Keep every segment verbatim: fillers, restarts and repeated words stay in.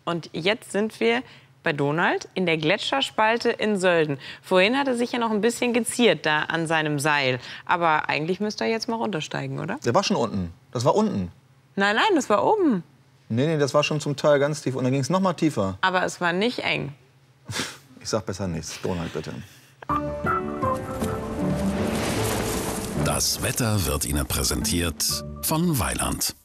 Und jetzt sind wir bei Donald in der Gletscherspalte in Sölden. Vorhin hat er sich ja noch ein bisschen geziert da an seinem Seil. Aber eigentlich müsste er jetzt mal runtersteigen, oder? Der war schon unten. Das war unten. Nein, nein, das war oben. Nee, nee, das war schon zum Teil ganz tief. Und dann ging es noch mal tiefer. Aber es war nicht eng. Ich sag besser nichts. Donald, bitte. Das Wetter wird Ihnen präsentiert von Weiland.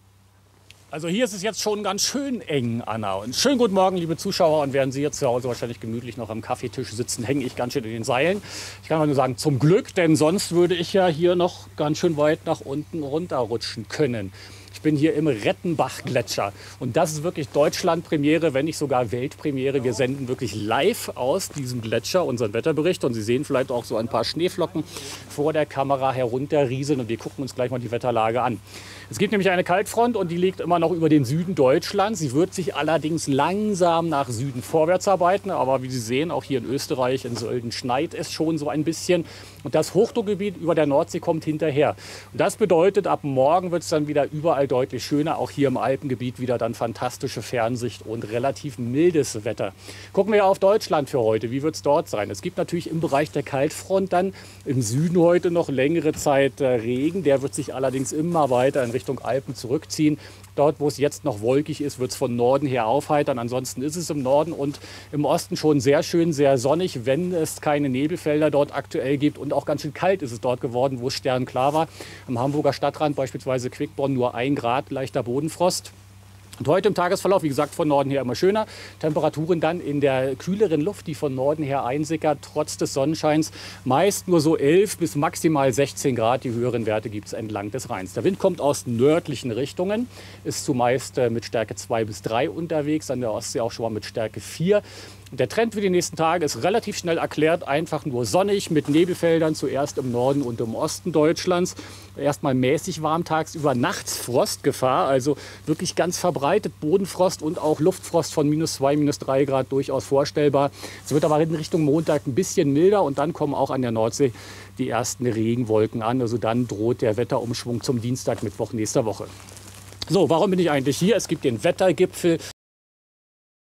Also hier ist es jetzt schon ganz schön eng, Anna. Und schönen guten Morgen, liebe Zuschauer. Und während Sie jetzt zu Hause wahrscheinlich gemütlich noch am Kaffeetisch sitzen, hänge ich ganz schön in den Seilen. Ich kann mal nur sagen, zum Glück, denn sonst würde ich ja hier noch ganz schön weit nach unten runterrutschen können. Ich bin hier im Rettenbach-Gletscher. Und das ist wirklich Deutschland-Premiere, wenn nicht sogar Weltpremiere. Wir senden wirklich live aus diesem Gletscher unseren Wetterbericht. Und Sie sehen vielleicht auch so ein paar Schneeflocken vor der Kamera herunterrieseln. Und wir gucken uns gleich mal die Wetterlage an. Es gibt nämlich eine Kaltfront und die liegt immer noch über den Süden Deutschlands. Sie wird sich allerdings langsam nach Süden vorwärts arbeiten. Aber wie Sie sehen, auch hier in Österreich, in Sölden, schneit es schon so ein bisschen. Und das Hochdruckgebiet über der Nordsee kommt hinterher. Und das bedeutet, ab morgen wird es dann wieder überall deutlich schöner. Auch hier im Alpengebiet wieder dann fantastische Fernsicht und relativ mildes Wetter. Gucken wir auf Deutschland für heute. Wie wird es dort sein? Es gibt natürlich im Bereich der Kaltfront dann im Süden heute noch längere Zeit äh, Regen. Der wird sich allerdings immer weiter in Richtung Alpen zurückziehen. Dort, wo es jetzt noch wolkig ist, wird es von Norden her aufheitern. Ansonsten ist es im Norden und im Osten schon sehr schön, sehr sonnig, wenn es keine Nebelfelder dort aktuell gibt. Und auch ganz schön kalt ist es dort geworden, wo es sternklar war. Am Hamburger Stadtrand beispielsweise Quickborn nur ein Grad, leichter Bodenfrost. Und heute im Tagesverlauf, wie gesagt, von Norden her immer schöner. Temperaturen dann in der kühleren Luft, die von Norden her einsickert, trotz des Sonnenscheins. Meist nur so elf bis maximal sechzehn Grad. Die höheren Werte gibt es entlang des Rheins. Der Wind kommt aus nördlichen Richtungen, ist zumeist mit Stärke zwei bis drei unterwegs, an der Ostsee auch schon mal mit Stärke vier. Der Trend für die nächsten Tage ist relativ schnell erklärt, einfach nur sonnig mit Nebelfeldern, zuerst im Norden und im Osten Deutschlands. Erstmal mäßig warm tagsüber, nachts Frostgefahr, also wirklich ganz verbreitet Bodenfrost und auch Luftfrost von minus zwei, minus drei Grad durchaus vorstellbar. Es wird aber in Richtung Montag ein bisschen milder und dann kommen auch an der Nordsee die ersten Regenwolken an. Also dann droht der Wetterumschwung zum Dienstag, Mittwoch nächster Woche. So, warum bin ich eigentlich hier? Es gibt den Wettergipfel